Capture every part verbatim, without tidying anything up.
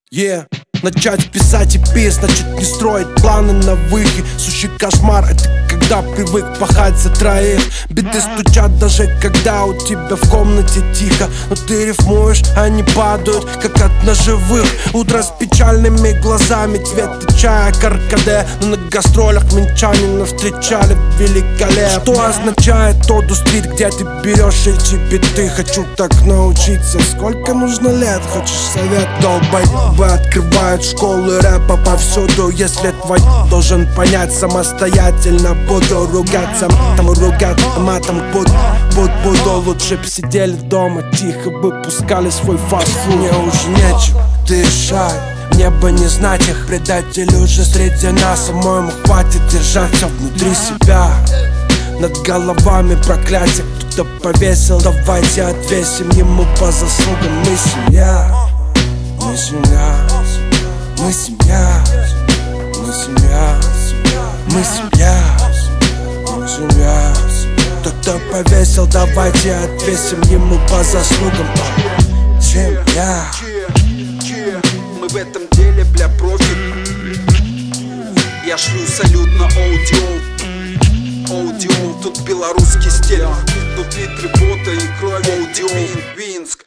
Yeah. Начать писать и петь, значит не строить планы на выход. Сущий кошмар — это когда привык пахать за троих. Биты стучат даже когда у тебя в комнате тихо, но ты рифмуешь, они падают, как от ножевых. Утро с печальными глазами, цвета чая каркаде. Но на гастролях минчанина встречали великолепно. Что означает Тоду Стрит, где ты берешь эти биты? Хочу так научиться, сколько нужно лет? Хочешь совет? Долбоебы открывают школы рэпа повсюду. Если твой должен понять самостоятельно, буду ругаться матом, ругать матом буду, буду, буду. Лучше б сидели дома, тихо бы пускали свой фастфуд. Мне уже нечего дышать, мне бы не знать их. Предатели уже среди нас, по-моему, хватит держаться внутри себя. Над головами проклятие кто-то повесил, давайте отвесим ему по заслугам. Мы семья, мы семья, мы семья, мы семья, мы семья, мы семья. Кто-то повесил, давайте отвесим ему по заслугам. Семья. Мы в этом деле, бля, профи. Я шлю салют на аудио. Аудио, тут белорусский стиль. Тут литры пота и крови. Аудио, Винск.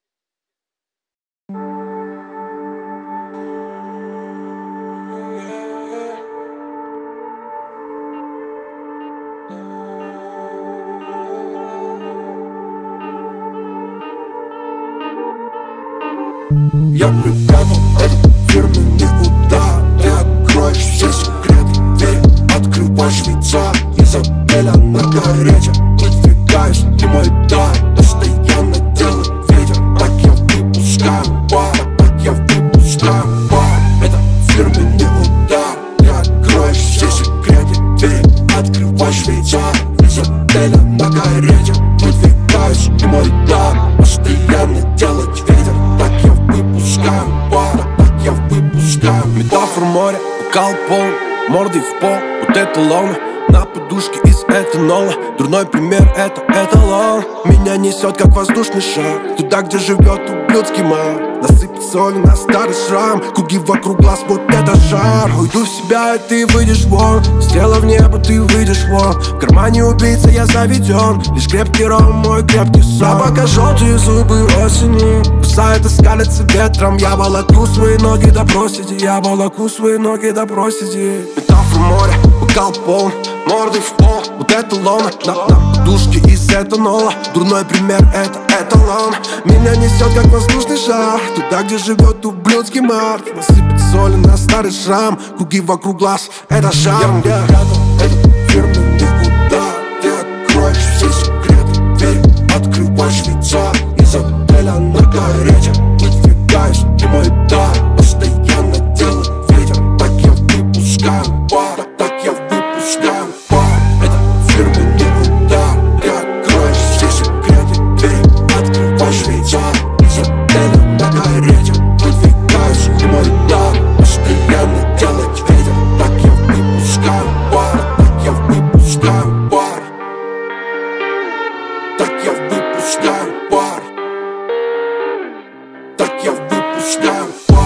Я припрятал этот фирменный удар. Ты откроешь все секреты, двери открываешь лица. Из отеля на горячем выдвигаюсь, ты мой дар. Постоянно делает ветер, так я выпускаю пар, так я выпускаю пар. Это фирменный удар. Ты откроешь все секреты, двери открываешь лица. Из отеля на горячем выдвигаюсь, ты мой дар. Постоянно делать ветер, так я выпускаю пар, так я выпускаю. Метафор моря, бокал полный, мордой в пол. Вот это лона на подушке из этанола. Дурной пример — это эталон. Меня несет как воздушный шар туда, где живет ублюдский мар. Насыпать соли на старый шрам, круги вокруг глаз, вот это жар. Уйду в себя, и ты выйдешь вон. Сделав в небо, ты выйдешь вон. В кармане убийца, я заведен. Лишь крепкий ром, мой крепкий сон. А пока желтые зубы осени кусают и скалятся ветром. Я волоку свои ноги до просити, я волоку свои ноги до просити. Метафор моря, бокал полный, мордой в пол. Вот это лона на, на подушке из этанола. Дурной пример — это эталон. Меня несет как воздушный шар туда, где живет ублюдский март. Насыпать соли на старый шрам, круги вокруг глаз — это шарм. Я припрятал этот фирменный удар. Ты откроешь все секреты, двери открываешь лица. Из отеля на горячем выдвигаюсь, ты мой дар. Постоянно делает ветер, так я выпускаю пар, так я выпускаю пар. Это фирменный удар. Ты откроешь все секреты, двери открываешь лица. Из отеля на горячем выдвигаюсь, ты мой дар. Постоянно делать ветер, так я выпускаю пар, так я выпускаю пар, так я выпускаю пар, так я выпускаю пар.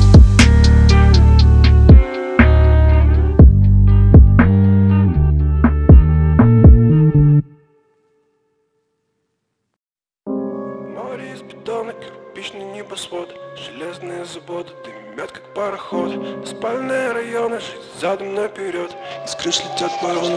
Море из бетона, кирпичный небосвод, железные заводы дымят как пароход. Спальные районы, жизнь задом наперед, из крыш летят вороны.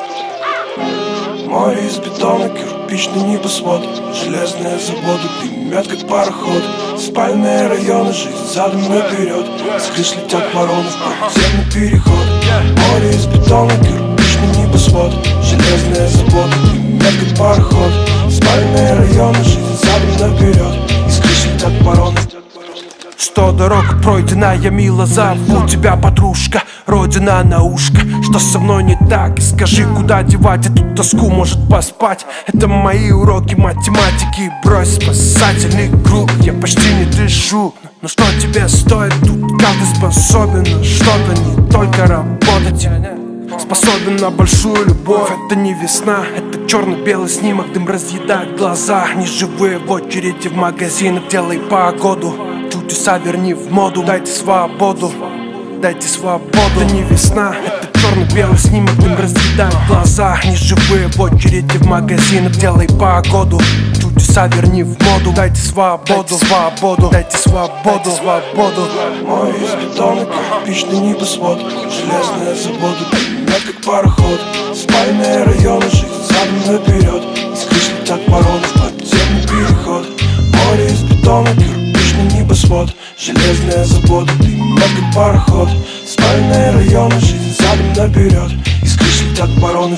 Море из бетона, кирпичный небосвод, железные заводы дымят как пароход. Спальные районы, жизнь задом наперед, из крыш летят вороны в подземный переход. Море из бетона, кирпичный небосвод, железные заводы дымят как пароход. Спальные районы, жизнь задом наперед, из крыш летят вороны. Сто дорог пройдена, я мило зову тебя, подружка. Родина на ушко, что со мной не так? И скажи, куда девать эту тоску, может поспать? Это мои уроки математики, брось спасательный круг. Я почти не дышу, но что тебе стоит тут? Как ты способен на что-то, не только работать? Способен на большую любовь, это не весна, это черно-белый снимок, дым разъедает глаза. Неживые в очереди в магазинах, делай погоду. Чудеса верни в моду, дайте свободу, дайте свободу. Это не весна, это черно-белый снимок, им разъедает глаза. Неживые в очереди в магазинах, делай погоду. Чудеса верни в моду, дайте свободу, свободу, дайте свободу, свободу. Мой из бетона, кирпичный небосвод, железная забода, меня как пароход. Спальные районы, жизнь задом наперед, из крыш летят вороны в подземный переход. Море из бетона, кирпичный небосвод, железная забода, ты меня как пароход. Спальные районы, жизнь задом наперед, из крыш летят вороны.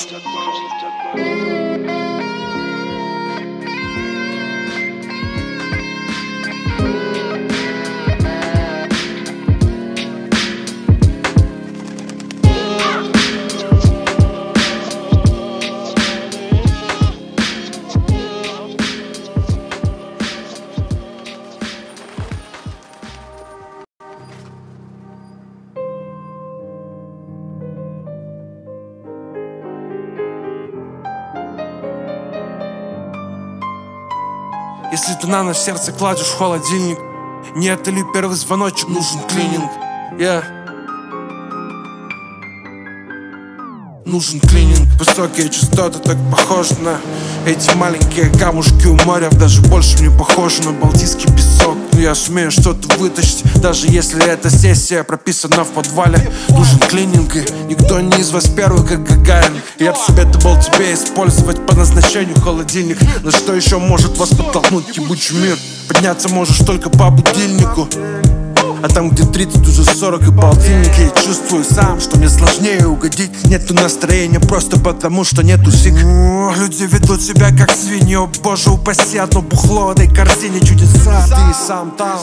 Если ты на ночь сердце кладешь в холодильник, не это ли первый звоночек, нужен клининг? Yeah. Нужен клининг. Высокие частоты так похожи на эти маленькие камушки у моря. Даже больше не похожи на балтийский песок. Но я сумею что-то вытащить, даже если эта сессия прописана в подвале. Нужен клининг, и никто не из вас первый, как Гагарин. Я бы советовал тебе использовать по назначению холодильник. На что еще может вас подтолкнуть ебучий мир? Подняться можешь только по будильнику, а там, где тридцать, уже сорок и полтинник. Я чувствую сам, что мне сложнее угодить. Нету настроения просто потому, что нету сик. О, люди ведут себя как свиньи, о боже упаси. Одно бухло в этой корзине, чудеса. Ты сам там,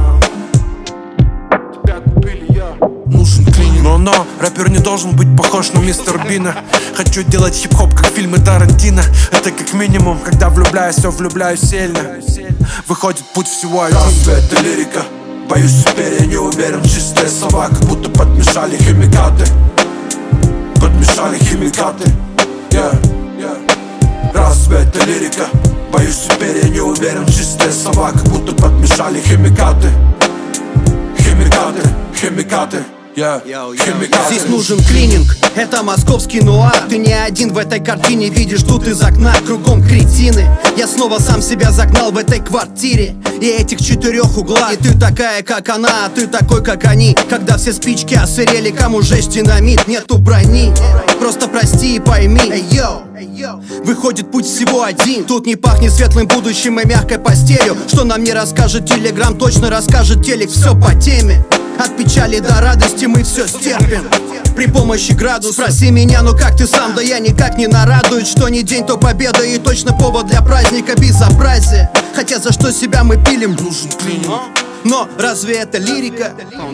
тебя купили, я. Нужен клининг. Но, но, рэпер не должен быть похож на мистер Бина. Хочу делать хип-хоп, как фильмы Тарантино. Это как минимум, когда влюбляюсь, все влюбляюсь сильно. Выходит путь всего один. Разве это лирика? Боюсь, теперь я не уверен, чистые слова, как будто подмешали химикаты. Подмешали химикаты, yeah, yeah. Разве это лирика? Боюсь, теперь я не уверен, чистые слова, как будто подмешали химикаты. Химикаты, химикаты. Yeah. Yo, yo, yo. Здесь нужен клининг, это московский нуар. Ты не один в этой картине, видишь тут из окна. Кругом кретины, я снова сам себя загнал в этой квартире и этих четырех углах. И ты такая, как она, а ты такой, как они. Когда все спички осырели, кому жесть динамит. Нету брони, просто прости и пойми. Эй, йоу. Выходит путь всего один. Тут не пахнет светлым будущим и мягкой постелью. Что нам не расскажет телеграм, точно расскажет телек. Все по теме. От печали до радости мы все стерпим при помощи градуса. Спроси меня, ну как ты сам? Да я никак не нарадуюсь. Что не день, то победа, и точно повод для праздника безобразия. Хотя за что себя мы пилим? Нужен клининг. Но разве это лирика?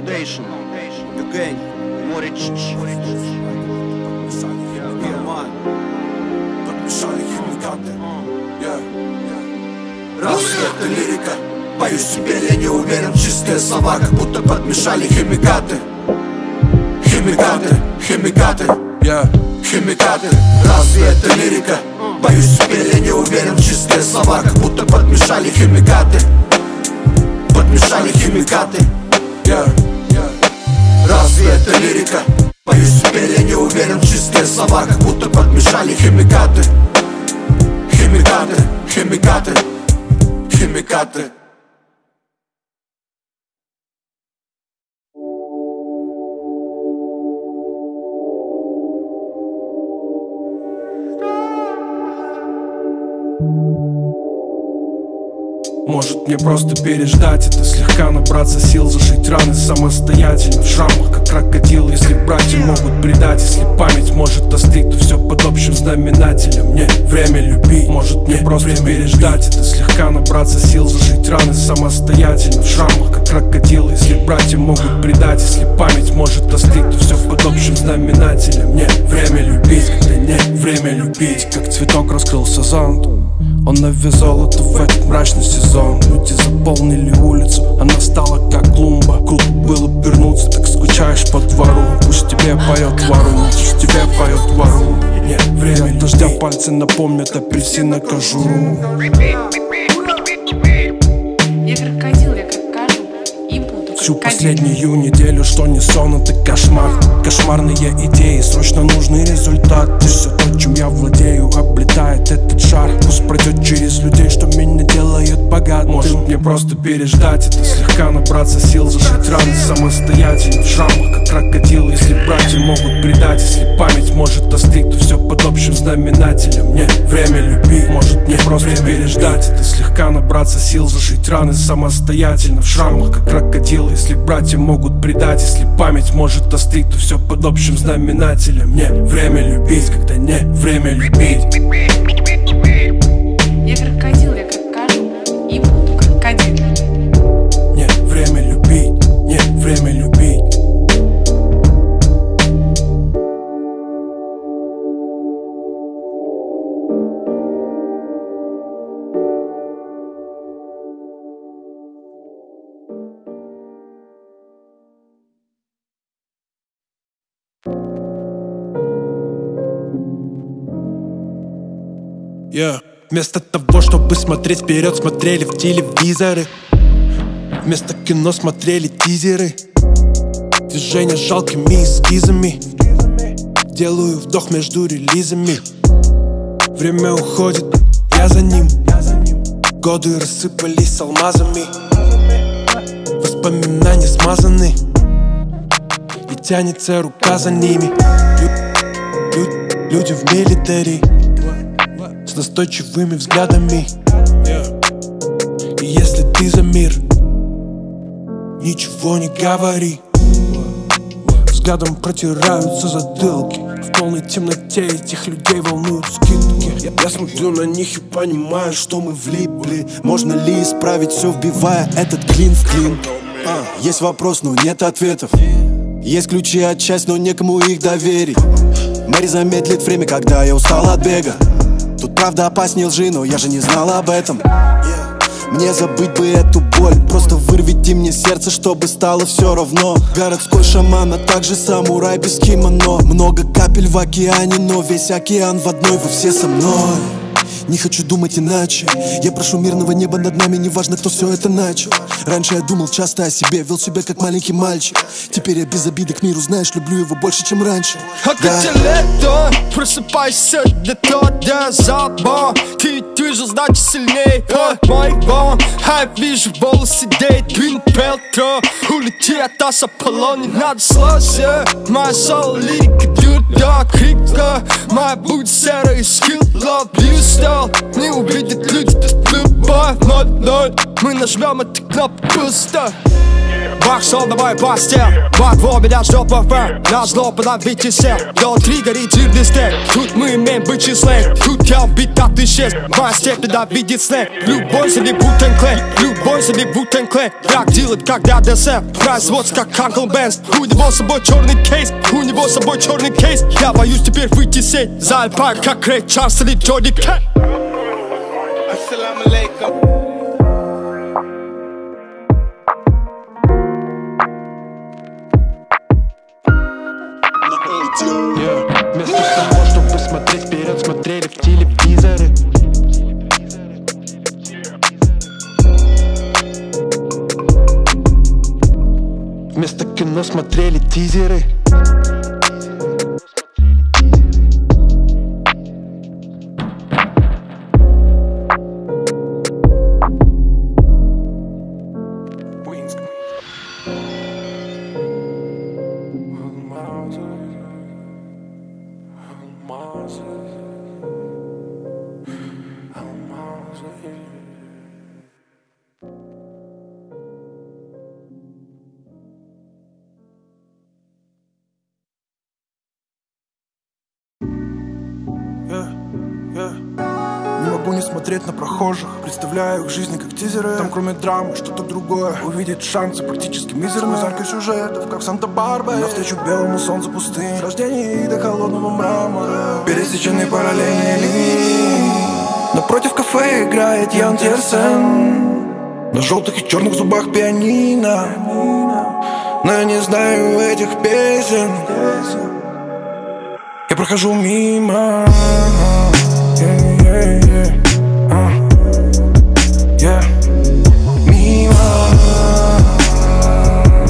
Разве это лирика? Боюсь, теперь я не уверен, чистые слова, как будто подмешали химикаты. Химикаты, химикаты, yeah. Химикаты. Разве это лирика? Боюсь, теперь я не уверен, чистые слова, как будто подмешали химикаты. Подмешали химикаты, yeah. Yeah. Разве это лирика? Боюсь, теперь я не уверен, чистые слова, как будто подмешали химикаты. Химикаты, химикаты, химикаты. Может мне просто переждать это, слегка набраться сил, зашить раны самостоятельно в шрамах, как крокодил. Если братья могут предать, если память может остыть, то все под общим знаменателем. Мне время любить. Может мне просто переждать это, слегка набраться сил, зашить раны самостоятельно в шрамах, как крокодил. Если братья могут предать, если память может остыть, то все под общим знаменателем. Мне время любить, когда нет время любить. Как цветок раскрылся зонт, он навязал это в этот мрачный сезон. Люди заполнили улицу, она стала как клумба. Круто было вернуться, так скучаешь по двору. Пусть тебе поет вору, пусть тебе поет вору. Нет, время дождя, пальцы напомнят апельсина кожуру. Я крокодил, я как кажу. всю последнюю неделю, что не сон, это кошмар. Кошмарные идеи, срочно нужный результат. И все то, чем я владею, облетает этот шар. Пусть пройдет через людей, что меня делает богат. Может мне просто переждать это, слегка набраться сил, зашить раны самостоятельно в шрамах, как крокодил. Если братья могут предать, если память может остыть, то все под общим знаменателем. Мне время любить, может мне просто переждать это, слегка набраться сил, зашить раны самостоятельно в шрамах, как крокодил. Если братья могут предать, если память может остыть, то все под общим знаменателем. Мне время любить, когда не время любить. Я крокодил, я крокожу и буду крокодил. Не время любить, не время любить. Yeah. Вместо того, чтобы смотреть вперед, смотрели в телевизоры. Вместо кино смотрели тизеры. Движения жалкими эскизами. Делаю вдох между релизами. Время уходит, я за ним. Годы рассыпались алмазами. Воспоминания смазаны. И тянется рука за ними. Лю- лю- Люди в милитари с настойчивыми взглядами. И если ты за мир, ничего не говори. Взглядом протираются затылки. В полной темноте этих людей волнуют скидки. Я, я смотрю на них и понимаю, что мы влипли. Можно ли исправить все, вбивая этот клин в клин? а, Есть вопрос, но нет ответов. Есть ключи от счастья, но некому их доверить. Мэри замедлит время, когда я устал от бега. Тут правда опаснее лжи, но я же не знал об этом. Мне забыть бы эту боль, просто вырвите мне сердце, чтобы стало все равно. Городской шаман, а также самурай без кимоно. Много капель в океане, но весь океан в одной, вы все со мной. Не хочу думать иначе. Я прошу мирного неба над нами, неважно, кто все это начал. Раньше я думал часто о себе, вел себя как маленький мальчик. Теперь я без обиды к миру, знаешь, люблю его больше, чем раньше. А да. Как лето, просыпайся для того забор. Ты движешь, значит сильнее от моего. А я вижу волосы, Дэйвин Пелтро. Улети от нас, Аполлон, не надо слаться. Моя соло лирика идет до крика. Моя будет серая и скилл, love you still. Не увидят люди, тут любовь ноль-ноль. Мы нажмем эту кнопку пусто. Баксон, давай постел. Во меня ждет ВФ. На зло подавите сел. Внутри горит жирный стек. Тут мы имеем бычий сленг. Тут я убит, а ты исчез. Моя степь ненавидит сленг. Любой за Ву-Тэнг Клэн. Любой за Ву-Тэнг Клэн. Как делает, когда ДСМ. Производство как Uncle Benz. У него с собой черный кейс. У него с собой черный кейс. Я боюсь теперь выйти в сеть. Залипаю как Рэй Чарльз или Джоди Кэй. Ассаламу алейкум. Yeah. Вместо того, чтобы смотреть вперед, смотрели в телевизоры. Вместо кино смотрели тизеры. Не могу не смотреть на прохожих. Представляю их жизни как тизеры. Там кроме драмы что-то другое. Увидеть шансы практически мизерные. Заркой сюжетов, как Санта-Барбара. Навстречу белому солнцу пустынь. Рождение и до холодного мрамора. Пересеченные параллельные линии. Напротив кафе играет Ян Тiersen. На желтых и черных зубах пианино. Но я не знаю этих песен. Я прохожу мимо. Yeah, yeah, yeah. Uh. Yeah. Мимо.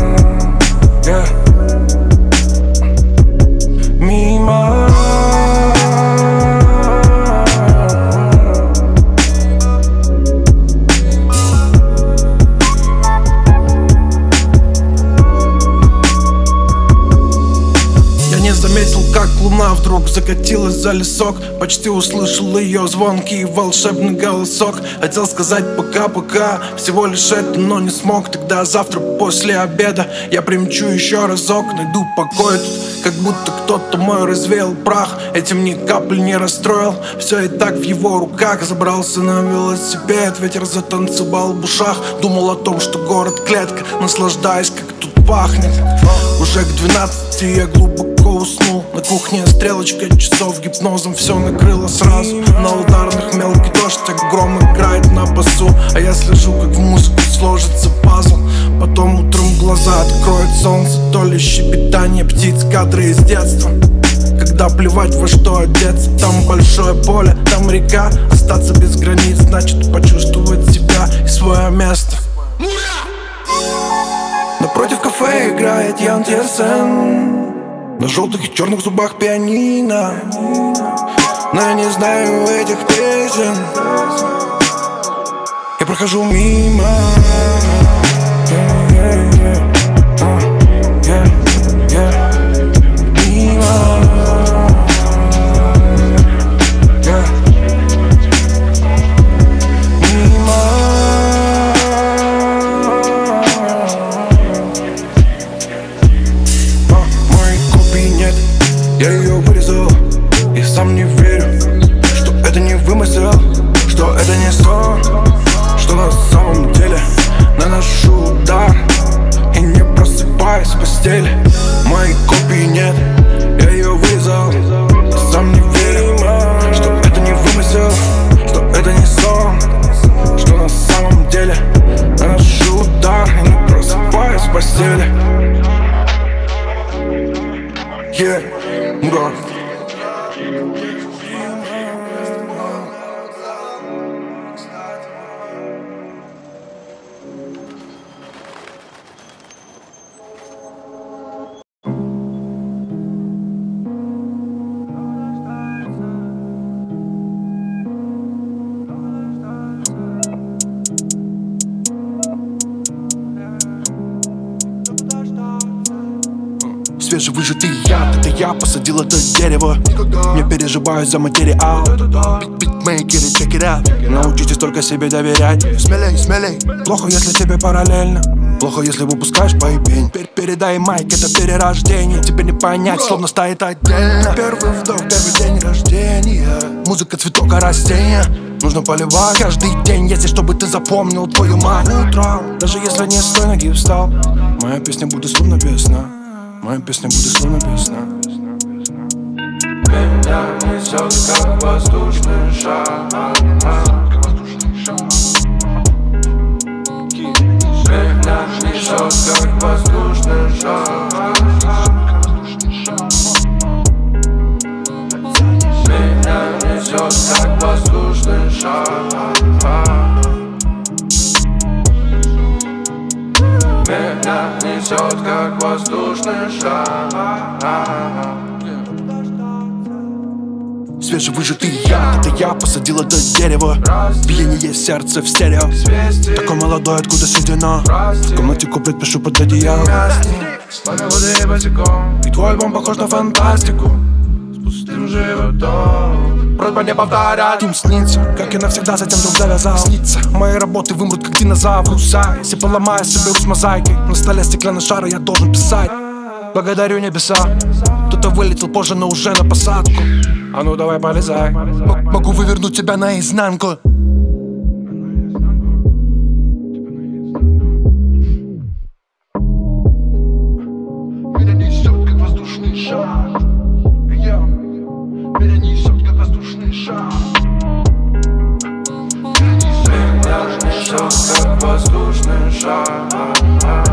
вдруг закатилась за лесок. Почти услышал ее звонкий и волшебный голосок. Хотел сказать пока-пока, всего лишь это, но не смог. Тогда завтра после обеда я примчу еще разок. Найду покой тут, как будто кто-то мой развеял прах. Этим ни капли не расстроил, все и так в его руках. Забрался на велосипед, ветер затанцевал в ушах. Думал о том, что город клетка, наслаждаясь, как тут пахнет. Уже к двенадцати я глубоко уснул. На кухне стрелочка часов, гипнозом все накрыло сразу. На ударных мелкий дождь, а гром играет на басу. А я слежу, как в музыку сложится пазл. Потом утром глаза откроет солнце, то ли щебетание птиц, кадры из детства. Когда плевать во что одеться, там большое поле, там река. Остаться без границ значит почувствовать себя и свое место. Напротив кафе играет Ян Тiersen. На желтых и черных зубах пианино. Но я не знаю этих песен. Я прохожу мимо. Я ее вырезал и сам не верю, что это не вымысел, что это не сон, что на самом деле наношу удар и не просыпаюсь в постели. Моей копии нет, я ее вырезал и сам не верю, что это не вымысел, что это не сон, что на самом деле наношу удар и не просыпаюсь в постели. Yeah. Go. Свежевыжатый яд, это я посадил это дерево. Не переживаю за материал. Битмейкеры, check it out. Научитесь только себе доверять. Смелей, смелей. Плохо, если тебе параллельно. Плохо, если выпускаешь поебень. Передай майк, это перерождение. Тебе не понять, словно стоит отдельно. Первый вдох, первый день рождения. Музыка, цветок, а растения нужно поливать каждый день, если чтобы ты запомнил твою мать. Утром, даже если не с той ноги встал, моя песня будет словно песня. Моя песня будет словно песня. Меня несет, как воздушный шар. Меня несет, как воздушный шар. Меня несет, как воздушный шар. Меня несет, как воздушный шар. Свежевыжатый яд, это я посадил это дерево. Биение сердца в стерео. Такой молодой, откуда седина. В комнате куплет, пишу под одеялом. И твой альбом похож на фантастику с пустым животом. Просьба не повторять. Им снится, как я навсегда затем вдруг завязал. Снится, мои работы вымрут, как динозавры. Если поломаю, соберу с мозаикой. На столе стеклянный шар, я должен писать. Благодарю небеса. Кто-то вылетел позже, но уже на посадку. А ну давай полезай. М- Могу вывернуть тебя наизнанку. Меня несет, как воздушный шар. Меня несет, как воздушный шар. Меня несет, как воздушный шар.